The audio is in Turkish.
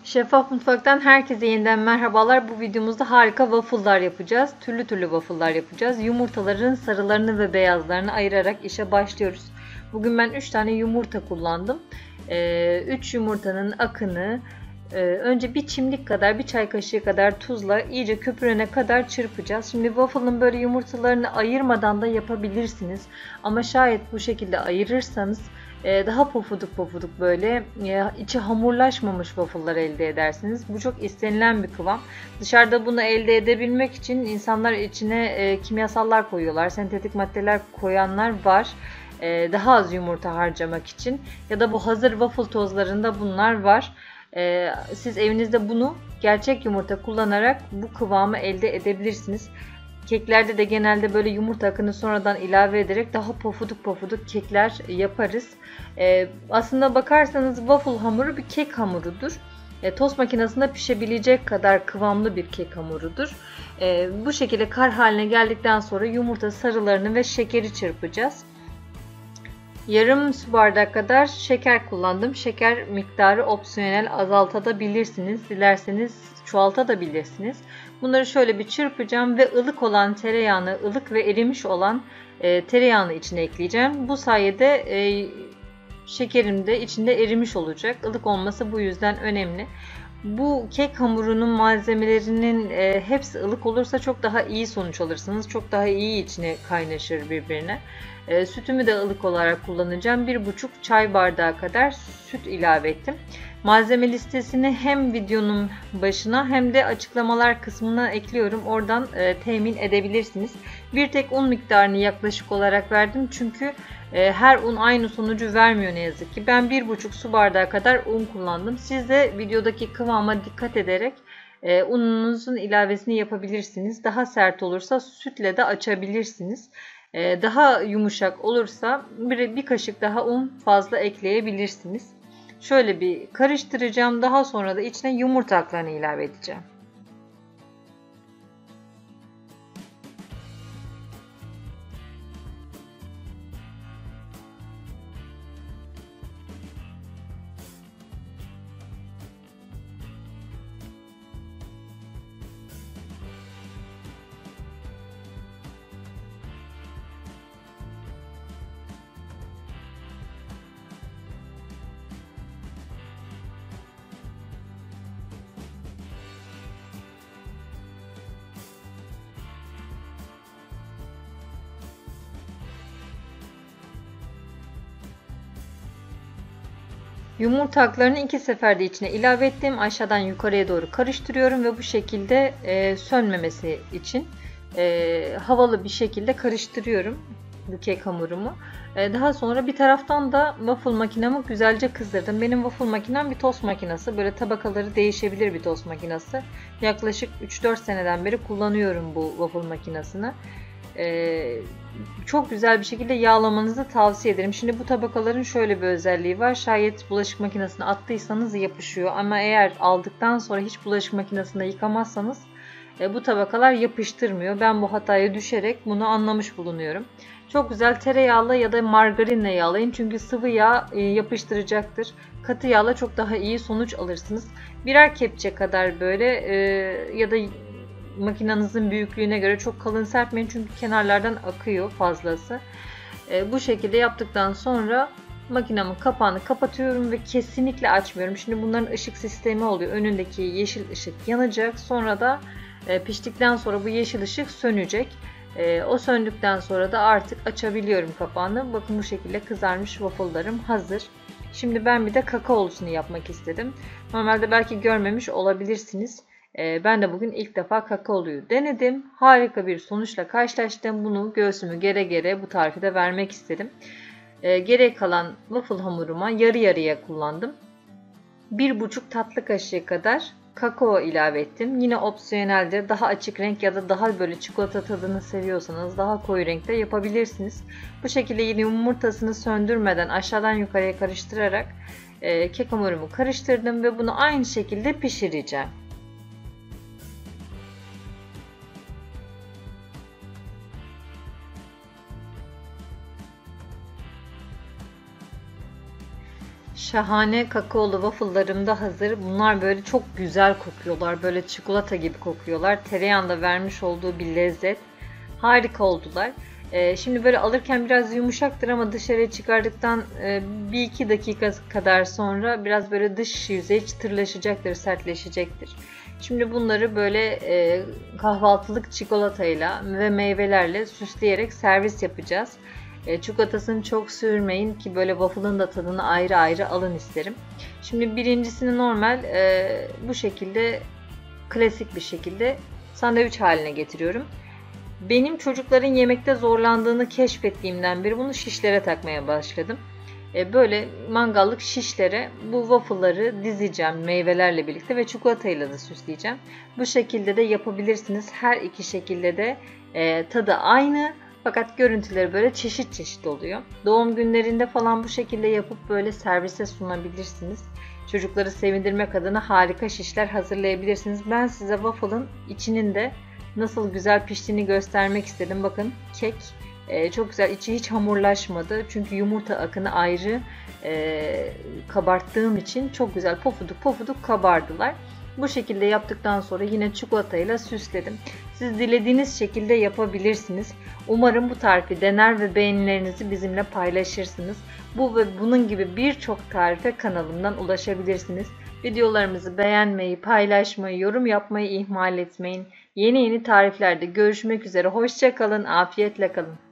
Şeffaf Mutfak'tan herkese yeniden merhabalar. Bu videomuzda harika waffle'lar yapacağız. Türlü türlü waffle'lar yapacağız. Yumurtaların sarılarını ve beyazlarını ayırarak işe başlıyoruz. Bugün ben 3 tane yumurta kullandım. 3 yumurtanın akını önce bir çimdik kadar, bir çay kaşığı kadar tuzla iyice köpürene kadar çırpacağız. Şimdi waffle'ın böyle yumurtalarını ayırmadan da yapabilirsiniz. Ama şayet bu şekilde ayırırsanız daha pofuduk pofuduk böyle içi hamurlaşmamış waffle'lar elde edersiniz. Bu çok istenilen bir kıvam. Dışarıda bunu elde edebilmek için insanlar içine kimyasallar koyuyorlar. Sentetik maddeler koyanlar var. Daha az yumurta harcamak için. Ya da bu hazır waffle tozlarında bunlar var. Siz evinizde bunu gerçek yumurta kullanarak bu kıvamı elde edebilirsiniz. Keklerde de genelde böyle yumurta akını sonradan ilave ederek daha pofuduk pofuduk kekler yaparız. Aslında bakarsanız waffle hamuru bir kek hamurudur. Tost makinesinde pişebilecek kadar kıvamlı bir kek hamurudur. Bu şekilde kar haline geldikten sonra yumurta sarılarını ve şekeri çırpacağız. Yarım su bardağı kadar şeker kullandım. Şeker miktarı opsiyonel, azaltabilirsiniz. Dilerseniz çoğaltabilirsiniz. Bunları şöyle bir çırpacağım ve ılık olan tereyağını, ılık ve erimiş olan tereyağını içine ekleyeceğim. Bu sayede şekerim de içinde erimiş olacak. Ilık olması bu yüzden önemli. Bu kek hamurunun malzemelerinin hepsi ılık olursa çok daha iyi sonuç alırsınız. Çok daha iyi içine kaynaşır birbirine. Sütümü de ılık olarak kullanacağım. 1,5 çay bardağı kadar süt ilave ettim. Malzeme listesini hem videonun başına hem de açıklamalar kısmına ekliyorum. Oradan temin edebilirsiniz. Bir tek un miktarını yaklaşık olarak verdim. Çünkü her un aynı sonucu vermiyor ne yazık ki. Ben 1,5 su bardağı kadar un kullandım. Siz de videodaki kıvama dikkat ederek ununuzun ilavesini yapabilirsiniz. Daha sert olursa sütle de açabilirsiniz. Daha yumuşak olursa bir kaşık daha un fazla ekleyebilirsiniz. Şöyle bir karıştıracağım. Daha sonra da içine yumurta aklarını ilave edeceğim. Yumurta aklarını 2 seferde içine ilave ettim. Aşağıdan yukarıya doğru karıştırıyorum ve bu şekilde sönmemesi için havalı bir şekilde karıştırıyorum bu kek hamurumu. Daha sonra bir taraftan da waffle makinamı güzelce kızdırdım. Benim waffle makinem bir tost makinesi. Böyle tabakaları değişebilir bir tost makinesi. Yaklaşık 3-4 seneden beri kullanıyorum bu waffle makinesini. Çok güzel bir şekilde yağlamanızı tavsiye ederim. Şimdi bu tabakaların şöyle bir özelliği var. Şayet bulaşık makinesine attıysanız yapışıyor. Ama eğer aldıktan sonra hiç bulaşık makinesinde yıkamazsanız bu tabakalar yapıştırmıyor. Ben bu hataya düşerek bunu anlamış bulunuyorum. Çok güzel tereyağla ya da margarinle yağlayın. Çünkü sıvı yağ yapıştıracaktır. Katı yağla çok daha iyi sonuç alırsınız. Birer kepçe kadar böyle ya da makinenizin büyüklüğüne göre çok kalın serpmeyin çünkü kenarlardan akıyor fazlası. Bu şekilde yaptıktan sonra makinemin kapağını kapatıyorum ve kesinlikle açmıyorum. Şimdi bunların ışık sistemi oluyor. Önündeki yeşil ışık yanacak. Sonra da piştikten sonra bu yeşil ışık sönecek. O söndükten sonra da artık açabiliyorum kapağını. Bakın bu şekilde kızarmış waffle'larım hazır. Şimdi ben bir de kakaolusunu yapmak istedim. Normalde belki görmemiş olabilirsiniz. Ben de bugün ilk defa kakaoluyu denedim. Harika bir sonuçla karşılaştım. Bunu göğsümü gere gere bu tarifi de vermek istedim. Geriye kalan waffle hamuruma yarı yarıya kullandım. 1,5 tatlı kaşığı kadar kakao ilave ettim. Yine opsiyoneldir. Daha açık renk ya da daha böyle çikolata tadını seviyorsanız daha koyu renkte yapabilirsiniz. Bu şekilde yine yumurtasını söndürmeden aşağıdan yukarıya karıştırarak kek hamurumu karıştırdım ve bunu aynı şekilde pişireceğim. Şahane kakaolu waffle'larım da hazır. Bunlar böyle çok güzel kokuyorlar. Böyle çikolata gibi kokuyorlar. Tereyağında vermiş olduğu bir lezzet. Harika oldular. Şimdi böyle alırken biraz yumuşaktır ama dışarıya çıkardıktan 1-2 dakika kadar sonra biraz böyle dış yüzeyi çıtırlaşacaktır, sertleşecektir. Şimdi bunları böyle kahvaltılık çikolatayla ve meyvelerle süsleyerek servis yapacağız. Çikolatasını çok sürmeyin ki böyle waffle'ın da tadını ayrı ayrı alın isterim. Şimdi birincisini normal bu şekilde klasik bir şekilde sandviç haline getiriyorum. Benim çocukların yemekte zorlandığını keşfettiğimden beri bunu şişlere takmaya başladım. Böyle mangallık şişlere bu waffle'ları dizeceğim meyvelerle birlikte ve çikolatayla da süsleyeceğim. Bu şekilde de yapabilirsiniz. Her iki şekilde de tadı aynı. Fakat görüntüleri böyle çeşit çeşit oluyor. Doğum günlerinde falan bu şekilde yapıp böyle servise sunabilirsiniz. Çocukları sevindirmek adına harika şişler hazırlayabilirsiniz. Ben size waffle'ın içinin de nasıl güzel piştiğini göstermek istedim. Bakın kek çok güzel, içi hiç hamurlaşmadı. Çünkü yumurta akını ayrı kabarttığım için çok güzel pofuduk pofuduk kabardılar. Bu şekilde yaptıktan sonra yine çikolatayla süsledim. Siz dilediğiniz şekilde yapabilirsiniz. Umarım bu tarifi dener ve beğenilerinizi bizimle paylaşırsınız. Bu ve bunun gibi birçok tarife kanalımdan ulaşabilirsiniz. Videolarımızı beğenmeyi, paylaşmayı, yorum yapmayı ihmal etmeyin. Yeni tariflerde görüşmek üzere. Hoşça kalın, afiyetle kalın.